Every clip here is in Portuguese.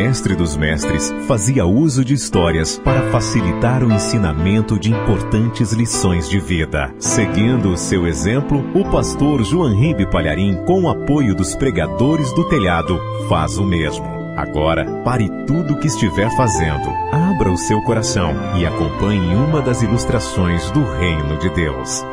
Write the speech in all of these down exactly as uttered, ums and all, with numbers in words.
mestre dos mestres fazia uso de histórias para facilitar o ensinamento de importantes lições de vida. Seguindo o seu exemplo, o pastor João Ribe Palharim, com o apoio dos pregadores do telhado, faz o mesmo. Agora, pare tudo o que estiver fazendo, abra o seu coração e acompanhe uma das ilustrações do Reino de Deus.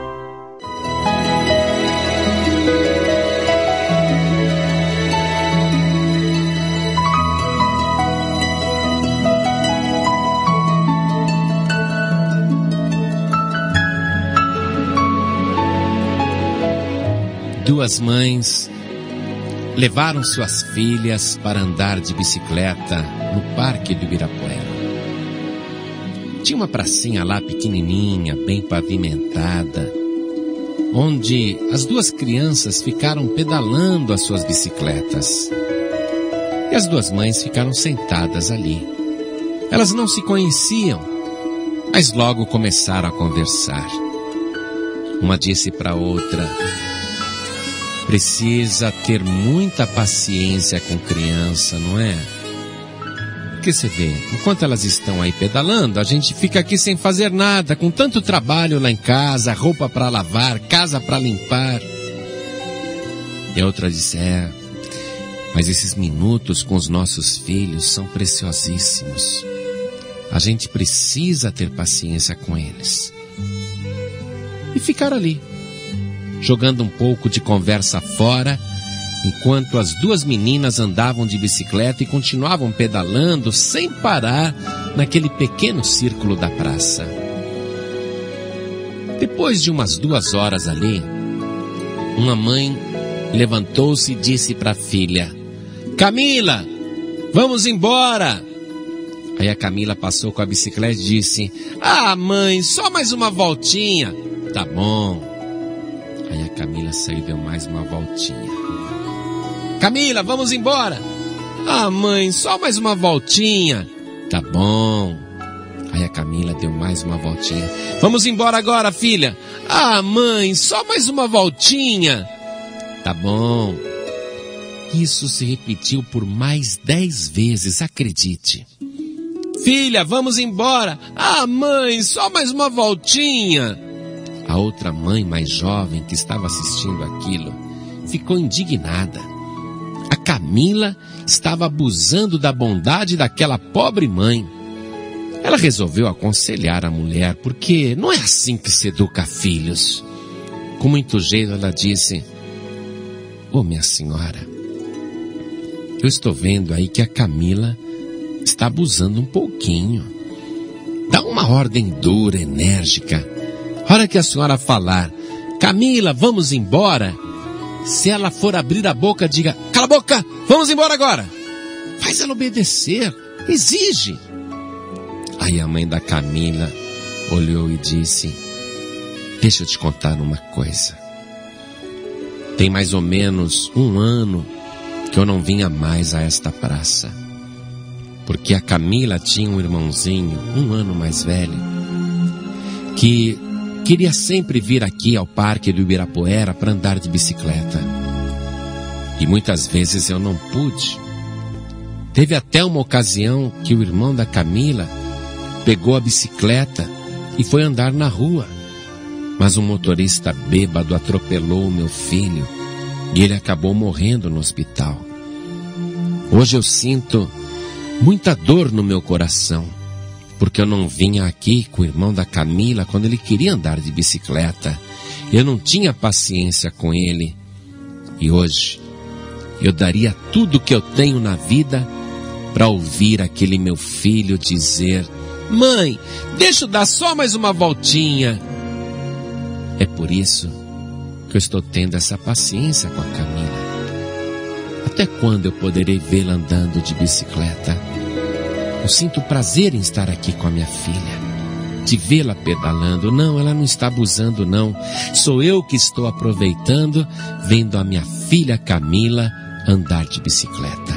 Duas mães levaram suas filhas para andar de bicicleta no Parque do Ibirapuera. Tinha uma pracinha lá pequenininha, bem pavimentada, onde as duas crianças ficaram pedalando as suas bicicletas. E as duas mães ficaram sentadas ali. Elas não se conheciam, mas logo começaram a conversar. Uma disse para a outra: precisa ter muita paciência com criança, não é? Porque você vê, enquanto elas estão aí pedalando, a gente fica aqui sem fazer nada, com tanto trabalho lá em casa, roupa para lavar, casa para limpar. E a outra disse: é, mas esses minutos com os nossos filhos são preciosíssimos. A gente precisa ter paciência com eles. E ficar ali, jogando um pouco de conversa fora, enquanto as duas meninas andavam de bicicleta e continuavam pedalando sem parar naquele pequeno círculo da praça. Depois de umas duas horas ali, uma mãe levantou-se e disse para a filha: Camila, vamos embora! Aí a Camila passou com a bicicleta e disse: ah, mãe, só mais uma voltinha. Tá bom. Aí a Camila saiu e deu mais uma voltinha. Camila, vamos embora. Ah, mãe, só mais uma voltinha. Tá bom. Aí a Camila deu mais uma voltinha. Vamos embora agora, filha. Ah, mãe, só mais uma voltinha. Tá bom. Isso se repetiu por mais dez vezes, acredite. Filha, vamos embora. Ah, mãe, só mais uma voltinha. A outra mãe mais jovem que estava assistindo aquilo ficou indignada. A Camila estava abusando da bondade daquela pobre mãe. Ela resolveu aconselhar a mulher, porque não é assim que se educa filhos. Com muito jeito ela disse: ô minha senhora, eu estou vendo aí que a Camila está abusando um pouquinho. Dá uma ordem dura, enérgica. A hora que a senhora falar: Camila, vamos embora, se ela for abrir a boca, diga: cala a boca, vamos embora agora. Faz ela obedecer, exige. Aí a mãe da Camila olhou e disse: deixa eu te contar uma coisa. Tem mais ou menos um ano que eu não vinha mais a esta praça, porque a Camila tinha um irmãozinho, um ano mais velho, que queria sempre vir aqui ao Parque do Ibirapuera para andar de bicicleta. E muitas vezes eu não pude. Teve até uma ocasião que o irmão da Camila pegou a bicicleta e foi andar na rua. Mas um motorista bêbado atropelou o meu filho e ele acabou morrendo no hospital. Hoje eu sinto muita dor no meu coração, porque eu não vinha aqui com o irmão da Camila quando ele queria andar de bicicleta. Eu não tinha paciência com ele. E hoje eu daria tudo que eu tenho na vida para ouvir aquele meu filho dizer: mãe, deixa eu dar só mais uma voltinha. É por isso que eu estou tendo essa paciência com a Camila. Até quando eu poderei vê-la andando de bicicleta? Eu sinto prazer em estar aqui com a minha filha, de vê-la pedalando. Não, ela não está abusando, não. Sou eu que estou aproveitando, vendo a minha filha Camila andar de bicicleta.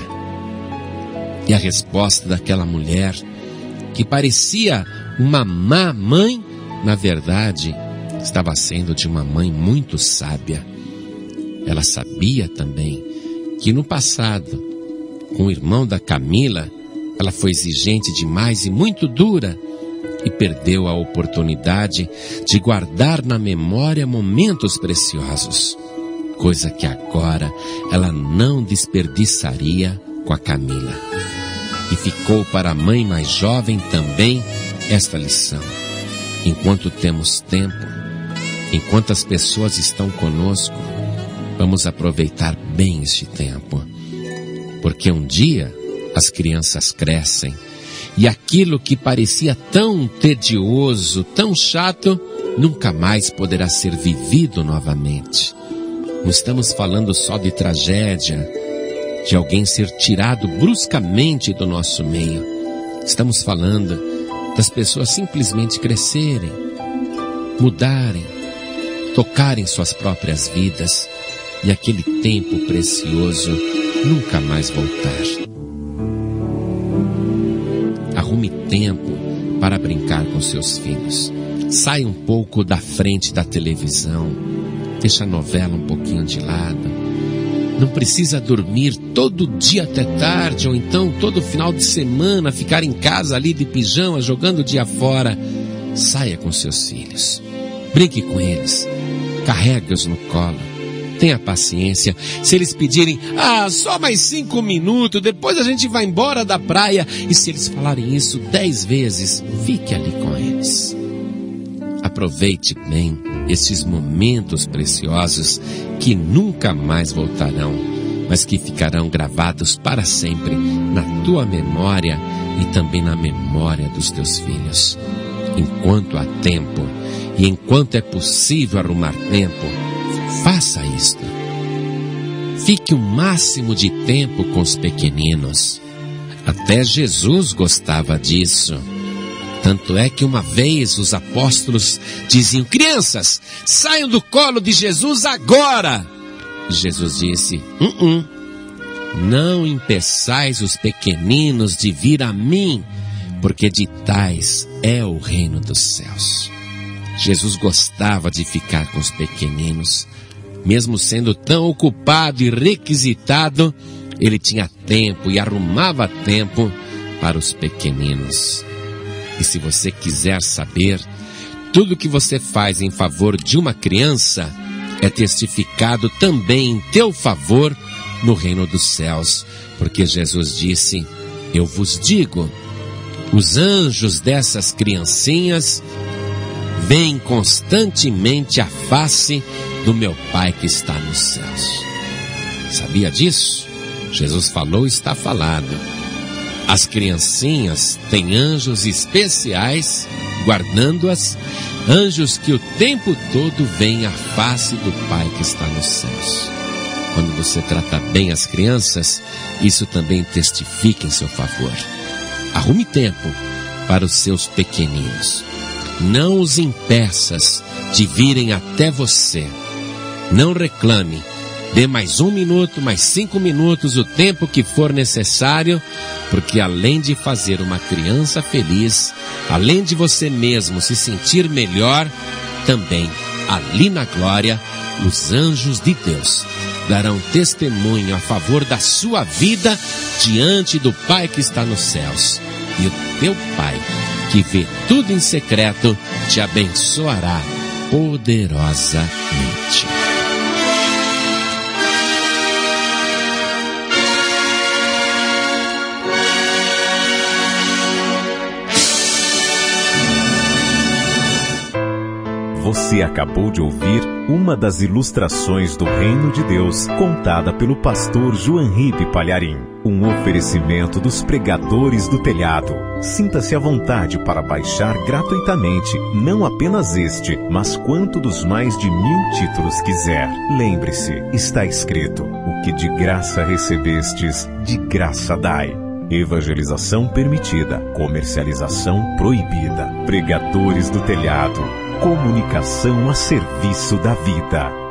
E a resposta daquela mulher, que parecia uma má mãe, na verdade, estava sendo de uma mãe muito sábia. Ela sabia também que no passado, com o irmão da Camila, Ela foi exigente demais e muito dura e perdeu a oportunidade de guardar na memória momentos preciosos, coisa que agora ela não desperdiçaria com a Camila. E ficou para a mãe mais jovem também esta lição. Enquanto temos tempo, enquanto as pessoas estão conosco, vamos aproveitar bem este tempo. Porque um dia as crianças crescem e aquilo que parecia tão tedioso, tão chato, nunca mais poderá ser vivido novamente. Não estamos falando só de tragédia, de alguém ser tirado bruscamente do nosso meio. Estamos falando das pessoas simplesmente crescerem, mudarem, tocarem suas próprias vidas e aquele tempo precioso nunca mais voltar. Arrume tempo para brincar com seus filhos. Saia um pouco da frente da televisão, deixa a novela um pouquinho de lado. Não precisa dormir todo dia até tarde, ou então todo final de semana ficar em casa ali de pijama, jogando o dia fora. Saia com seus filhos, brinque com eles, carregue-os no colo, tenha paciência. Se eles pedirem, ah, só mais cinco minutos, depois a gente vai embora da praia, e se eles falarem isso dez vezes, fique ali com eles. Aproveite bem esses momentos preciosos que nunca mais voltarão, mas que ficarão gravados para sempre na tua memória e também na memória dos teus filhos. Enquanto há tempo e enquanto é possível arrumar tempo, faça isto. Fique o máximo de tempo com os pequeninos. Até Jesus gostava disso. Tanto é que uma vez os apóstolos diziam, crianças, saiam do colo de Jesus agora. Jesus disse, uh-uh, não impeçais os pequeninos de vir a mim, porque de tais é o reino dos céus. Jesus gostava de ficar com os pequeninos, mesmo sendo tão ocupado e requisitado, ele tinha tempo e arrumava tempo para os pequeninos. E se você quiser saber, tudo que você faz em favor de uma criança é testificado também em teu favor no reino dos céus. Porque Jesus disse, eu vos digo, os anjos dessas criancinhas veem constantemente a face do meu Pai que está nos céus. Sabia disso? Jesus falou, está falado. As criancinhas têm anjos especiais guardando-as, anjos que o tempo todo veem a face do Pai que está nos céus. Quando você trata bem as crianças, isso também testifica em seu favor. Arrume tempo para os seus pequeninos. Não os impeças de virem até você. Não reclame. Dê mais um minuto, mais cinco minutos, o tempo que for necessário, porque além de fazer uma criança feliz, além de você mesmo se sentir melhor, também, ali na glória, os anjos de Deus darão testemunho a favor da sua vida diante do Pai que está nos céus. E o teu Pai, que vê tudo em secreto, te abençoará poderosamente. Você acabou de ouvir uma das ilustrações do Reino de Deus, contada pelo pastor Joanribe Palharim. Um oferecimento dos pregadores do telhado. Sinta-se à vontade para baixar gratuitamente, não apenas este, mas quanto dos mais de mil títulos quiser. Lembre-se, está escrito, o que de graça recebestes, de graça dai. Evangelização permitida, comercialização proibida. Pregadores do telhado. Comunicação a serviço da vida.